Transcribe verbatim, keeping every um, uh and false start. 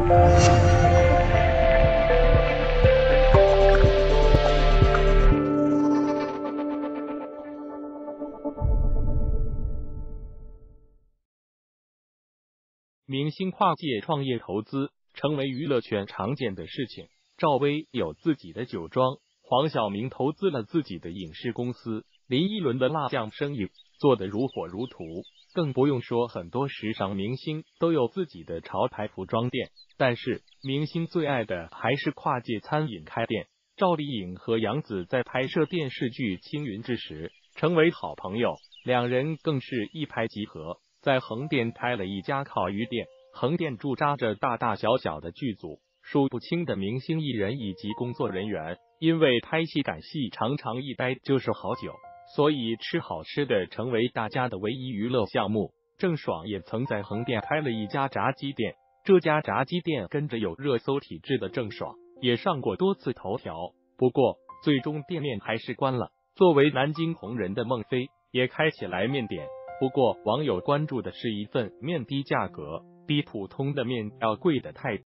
明星跨界创业投资成为娱乐圈常见的事情。赵薇有自己的酒庄，黄晓明投资了自己的影视公司，林依轮的辣酱生意做得如火如荼。更不用说很多时尚明星都有自己的潮牌服装店。但是明星最爱的还是跨界餐饮开店。赵丽颖和杨紫在拍摄电视剧《青云志》时成为好朋友，两人更是一拍即合，在横店开了一家烤鱼店。横店驻扎着大大小小的剧组，数不清的明星艺人以及工作人员。因为拍戏赶戏常常一待就是好久，所以吃好吃的成为大家的唯一娱乐项目。郑爽也曾在横店开了一家炸鸡店，这家炸鸡店跟着有热搜体质的郑爽也上过多次头条，不过最终店面还是关了。作为南京红人的孟非也开起来面点，不过网友关注的是一份面的价格比普通的面要贵的太